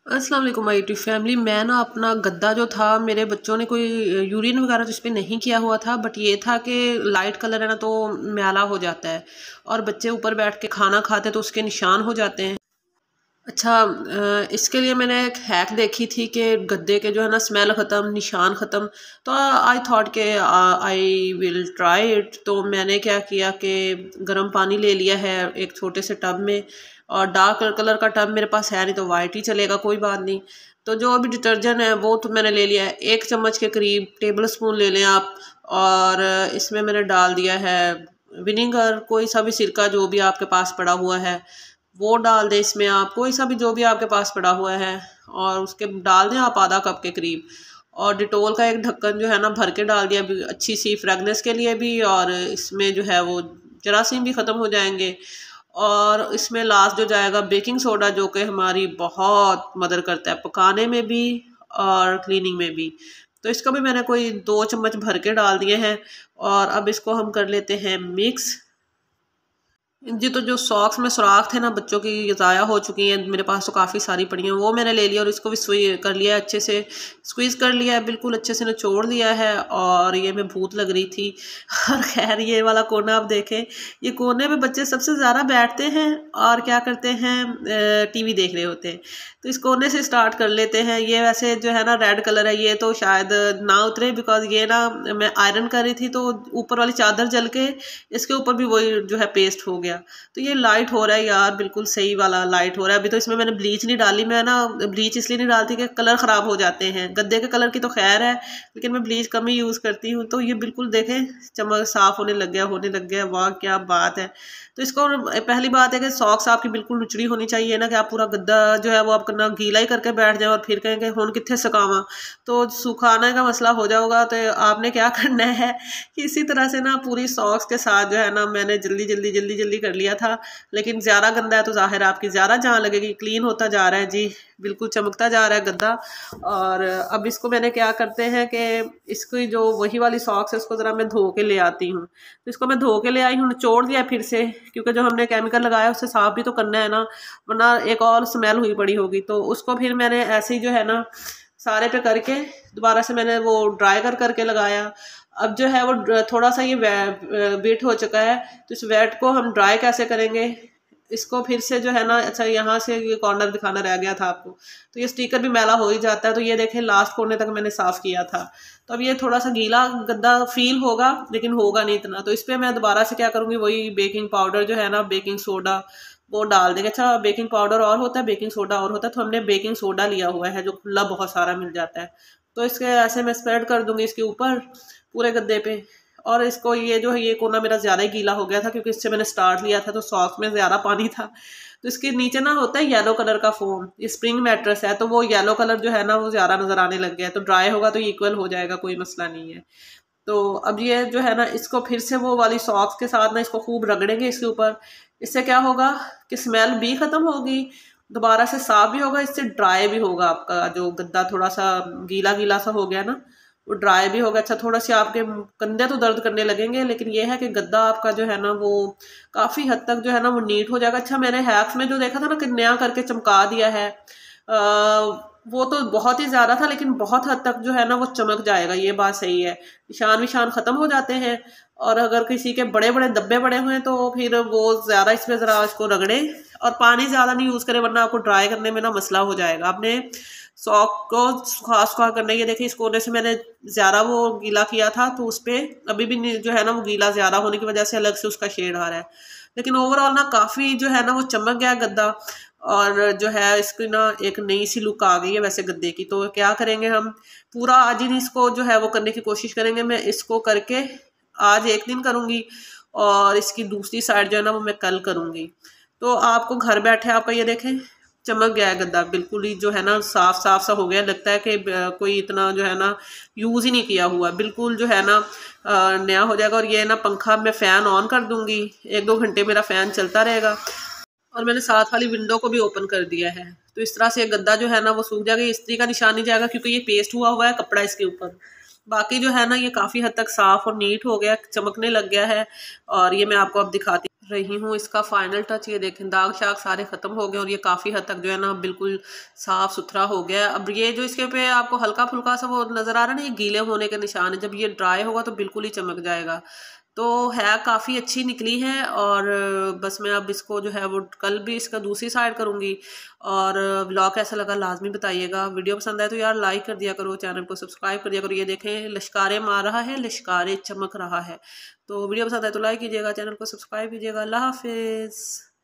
अस्सलाम वालेकुम my YouTube family. मैं ना अपना गद्दा जो था, मेरे बच्चों ने कोई यूरिन वगैरह तो इस पर नहीं किया हुआ था, बट ये था कि लाइट कलर है ना तो मैला हो जाता है और बच्चे ऊपर बैठ के खाना खाते तो उसके निशान हो जाते हैं। अच्छा, इसके लिए मैंने एक हैक देखी थी कि गद्दे के जो है ना स्मेल ख़त्म, निशान ख़त्म। तो आई थॉट के आई विल ट्राई इट। तो मैंने क्या किया कि गर्म पानी ले लिया है एक छोटे से टब में, और डार्क कलर का टब मेरे पास है नहीं तो वाइट ही चलेगा, कोई बात नहीं। तो जो अभी डिटर्जेंट है वो तो मैंने ले लिया है, 1 चम्मच के करीब टेबल स्पून ले लें आप। और इसमें मैंने डाल दिया है विनीगर, कोई सा भी सिरका जो भी आपके पास पड़ा हुआ है वो डाल दें इसमें, आप कोई सा भी जो भी आपके पास पड़ा हुआ है। और उसके डाल दें आप आधा कप के करीब। और डिटोल का एक ढक्कन जो है ना भर के डाल दिया, अच्छी सी फ्रेगनेंस के लिए भी, और इसमें जो है वो जरासीम भी ख़त्म हो जाएंगे। और इसमें लास्ट जो जाएगा बेकिंग सोडा, जो कि हमारी बहुत मदद करता है पकाने में भी और क्लीनिंग में भी। तो इसको भी मैंने कोई 2 चम्मच भर के डाल दिए हैं। और अब इसको हम कर लेते हैं मिक्स। जी, तो जो सॉक्स में सुराख थे ना बच्चों की, ये ज़ाया हो चुकी हैं, मेरे पास तो काफ़ी सारी पड़ी हैं, वो मैंने ले लिया और इसको भी सुई कर लिया, अच्छे से स्क्वीज़ कर लिया है, बिल्कुल अच्छे से निचोड़ लिया है। और ये मैं भूत लग रही थी और खैर ये वाला कोना आप देखें, ये कोने पे बच्चे सबसे ज़्यादा बैठते हैं और क्या करते हैं, टीवी देख रहे होते हैं। तो इस कोने से स्टार्ट कर लेते हैं। ये वैसे जो है ना रेड कलर है, ये तो शायद ना उतरे, बिकॉज ये ना मैं आयरन कर रही थी तो ऊपर वाली चादर जल के इसके ऊपर भी वही जो है पेस्ट हो गया। तो ये लाइट हो रहा है यार, बिल्कुल सही वाला लाइट हो रहा है। अभी तो इसमें मैंने ब्लीच नहीं डाली, मैं ना ब्लीच इसलिए नहीं डालती कि कलर ख़राब हो जाते हैं। गद्दे के कलर की तो खैर है, लेकिन मैं ब्लीच कम ही यूज़ करती हूँ। तो ये बिल्कुल देखें चमक साफ होने लग गया, वाह क्या बात है। तो इसको पहली बात है कि सॉक्स आपकी बिल्कुल नुचड़ी होनी चाहिए ना, कि आप पूरा गद्दा जो है वो आप ना गीला ही करके बैठ जाए और फिर कहें कि हुन कित्थे सकावा, तो सुखाने का मसला हो जाएगा। तो आपने क्या करना है कि इसी तरह से ना पूरी सॉक्स के साथ जो है ना, मैंने जल्दी कर लिया था। लेकिन ज़्यादा गंदा है तो ज़ाहिर आपकी ज़्यादा जान लगेगी। क्लीन होता जा रहा है जी, बिल्कुल चमकता जा रहा है गद्दा। और अब इसको मैंने क्या करते हैं कि इसकी जो वही वाली सॉक्स है उसको ज़रा मैं धो के ले आती हूँ। तो इसको मैं धो के ले आई हूँ, निचोड़ दिया फिर से, क्योंकि जो हमने केमिकल लगाया उससे साफ़ भी तो करना है ना, वरना एक और स्मेल हुई पड़ी होगी। तो उसको फिर मैंने ऐसे ही जो है ना सारे पे करके दोबारा से मैंने वो ड्राई करके लगाया। अब जो है वो थोड़ा सा ये वेट हो चुका है, तो इस वेट को हम ड्राई कैसे करेंगे, इसको फिर से जो है ना, अच्छा यहाँ से ये कॉर्नर दिखाना रह गया था आपको। तो ये स्टिकर भी मैला हो ही जाता है, तो ये देखें लास्ट कोने तक मैंने साफ़ किया था। तो अब ये थोड़ा सा गीला गद्दा फील होगा, लेकिन होगा नहीं इतना। तो इस पर मैं दोबारा से क्या करूँगी, वही बेकिंग पाउडर जो है ना, बेकिंग सोडा, वो डाल देंगे। अच्छा, बेकिंग पाउडर और होता है, बेकिंग सोडा और होता है, तो हमने बेकिंग सोडा लिया हुआ है जो खुला बहुत सारा मिल जाता है। तो इसके ऐसे मैं स्प्रेड कर दूंगी इसके ऊपर पूरे गद्दे पे। और इसको ये जो है ये कोना मेरा ज़्यादा ही गीला हो गया था, क्योंकि इससे मैंने स्टार्ट लिया था तो सॉक्स में ज़्यादा पानी था। तो इसके नीचे ना होता है येलो कलर का फोम, ये स्प्रिंग मैट्रेस है, तो वो येलो कलर जो है ना वो ज़्यादा नज़र आने लग गया है। तो ड्राई होगा तो इक्वल हो जाएगा, कोई मसला नहीं है। तो अब ये जो है ना इसको फिर से वो वाली सॉक्स के साथ ना इसको खूब रगड़ेंगे इसके ऊपर। इससे क्या होगा कि स्मेल भी ख़त्म होगी, दोबारा से साफ भी होगा, इससे ड्राई भी होगा आपका जो गद्दा थोड़ा सा गीला गीला सा हो गया ना, वो ड्राई भी होगा। अच्छा, थोड़ा सी आपके कंधे तो दर्द करने लगेंगे, लेकिन ये है कि गद्दा आपका जो है ना वो काफ़ी हद तक जो है ना वो नीट हो जाएगा। अच्छा, मैंने हैक्स में जो देखा था ना कि नया करके चमका दिया है, वो तो बहुत ही ज़्यादा था, लेकिन बहुत हद तक जो है ना वो चमक जाएगा, ये बात सही है। निशान विशान ख़त्म हो जाते हैं। और अगर किसी के बड़े बड़े धब्बे पड़े हुए हैं तो फिर वो ज़्यादा इसमें ज़रा इसको रगड़े और पानी ज़्यादा नहीं यूज़ करें, वरना आपको ड्राई करने में ना मसला हो जाएगा। आपने सॉक को सुखा करना, ये देखिए इस कोने से मैंने ज़्यादा वो गीला किया था, तो उस पर अभी भी जो है ना वो गीला ज़्यादा होने की वजह से अलग से उसका शेड आ रहा है। लेकिन ओवरऑल ना काफ़ी जो है ना वो चमक गया गद्दा, और जो है इसकी ना एक नई सी लुक आ गई है वैसे गद्दे की। तो क्या करेंगे हम, पूरा आज ही इसको जो है वो करने की कोशिश करेंगे। मैं इसको करके आज एक दिन करूँगी और इसकी दूसरी साइड जो है ना वो मैं कल करूँगी। तो आपको घर बैठे आपका ये देखें चमक गया है गद्दा, बिल्कुल ही जो है ना साफ साफ सा हो गया, लगता है कि कोई इतना जो है ना यूज़ ही नहीं किया हुआ, बिल्कुल जो है ना नया हो जाएगा। और ये ना पंखा मैं फ़ैन ऑन कर दूँगी, 1-2 घंटे मेरा फ़ैन चलता रहेगा। और मैंने साथ वाली विंडो को भी ओपन कर दिया है। तो इस तरह से गद्दा जो है ना वो सूख जाएगा, इस्त्री का निशान नहीं जाएगा, क्योंकि ये पेस्ट हुआ है कपड़ा इसके ऊपर। बाकी जो है ना ये काफ़ी हद तक साफ़ और नीट हो गया, चमकने लग गया है। और ये मैं आपको अब दिखाती रही हूँ इसका फाइनल टच। ये देखें दाग शाग सारे ख़त्म हो गए और ये काफ़ी हद तक जो है ना बिल्कुल साफ़ सुथरा हो गया है। अब ये जो इसके पे आपको हल्का फुल्का सा वो नज़र आ रहा है ना, ये गीले होने के निशान है। जब ये ड्राई होगा तो बिल्कुल ही चमक जाएगा। तो है काफ़ी अच्छी निकली है। और बस मैं अब इसको जो है वो कल भी इसका दूसरी साइड करूँगी। और व्लॉग कैसा लगा लाजमी बताइएगा। वीडियो पसंद आए तो यार लाइक कर दिया करो, चैनल को सब्सक्राइब कर दिया करो। ये देखें लश्कारे मार रहा है, लश्कारे चमक रहा है। तो वीडियो पसंद आए तो लाइक कीजिएगा, चैनल को सब्सक्राइब कीजिएगा। अल्लाह हाफिज़।